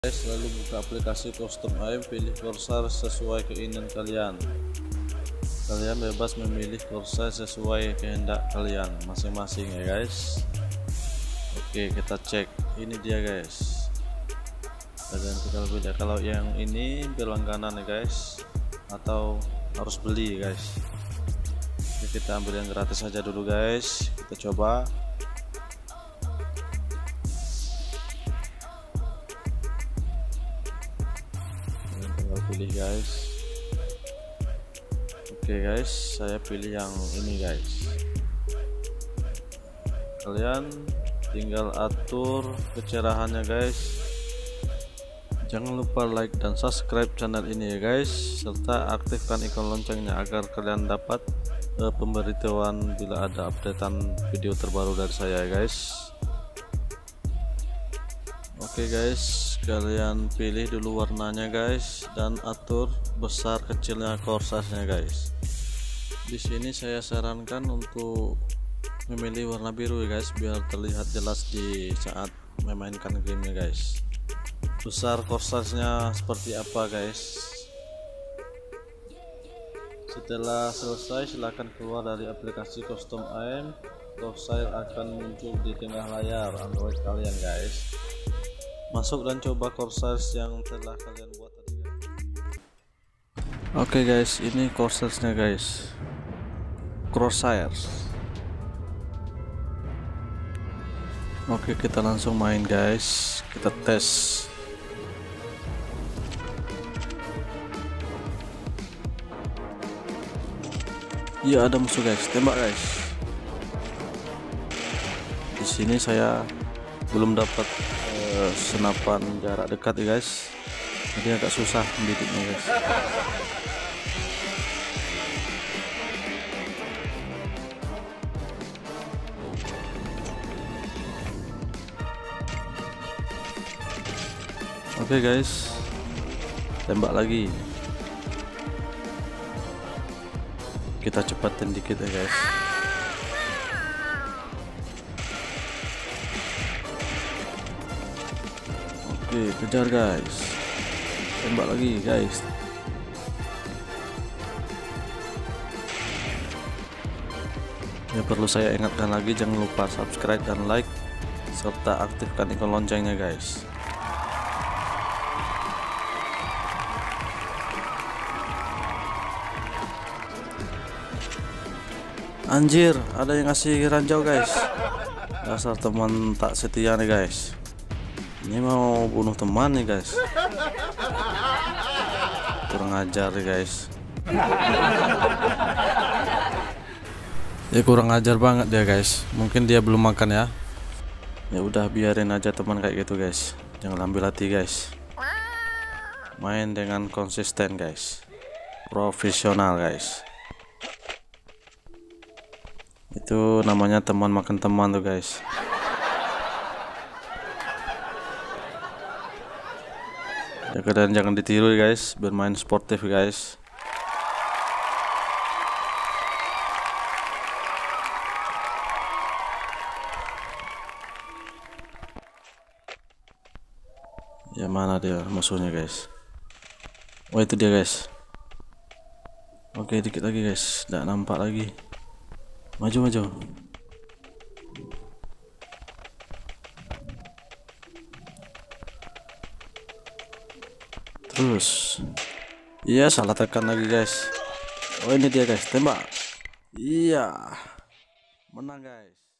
Guys, lalu buka aplikasi custom aim, pilih Corsair sesuai keinginan kalian. Kalian bebas memilih Corsair sesuai kehendak kalian masing-masing ya guys. Oke, kita cek. Ini dia guys. Kalian tinggal beda. Kalau yang ini berlangganan ya guys, atau harus beli guys. Oke, kita ambil yang gratis saja dulu guys. Kita coba. Pilih guys. Oke guys, saya pilih yang ini guys. Kalian tinggal atur kecerahannya guys. Jangan lupa like dan subscribe channel ini ya guys, serta aktifkan ikon loncengnya agar kalian dapat pemberitahuan bila ada updatean video terbaru dari saya ya guys. Oke guys, kalian pilih dulu warnanya guys dan atur besar kecilnya Corsairnya guys. Di sini saya sarankan untuk memilih warna biru ya guys, biar terlihat jelas di saat memainkan gamenya guys. Besar Corsairnya seperti apa guys. Setelah selesai, silahkan keluar dari aplikasi custom aim. Corsair akan muncul di tengah layar Android kalian guys. Masuk dan coba Corsair yang telah kalian buat tadi guys. Oke guys, ini Corsairnya guys. Corsair. Oke, kita langsung main guys. Kita tes. Iya, ada musuh guys. Tembak guys. Di sini saya belum dapat senapan jarak dekat ya guys, jadi agak susah mendidiknya guys. Oke guys, tembak lagi. Kita cepatin dikit ya guys. Oke, kejar guys, tembak lagi guys. Ya, perlu saya ingatkan lagi, jangan lupa subscribe dan like serta aktifkan ikon loncengnya guys. Anjir, ada yang ngasih ranjau guys. Dasar teman tak setia nih guys. Ini mau bunuh teman nih guys. Kurang ajar nih guys. Ya, kurang ajar banget dia guys. Mungkin dia belum makan ya. Ya udah, biarin aja teman kayak gitu guys. Jangan ambil hati guys. Main dengan konsisten guys. Profesional guys. Itu namanya teman makan teman tuh guys. Ya, kalian jangan ditiru guys, bermain sportif guys. Ya, mana dia musuhnya guys? Oh, itu dia guys. Oke, dikit lagi guys, tidak nampak lagi. Maju. Terus, iya, salah tekan lagi guys. Oh, ini dia guys, tembak. Iya, menang guys.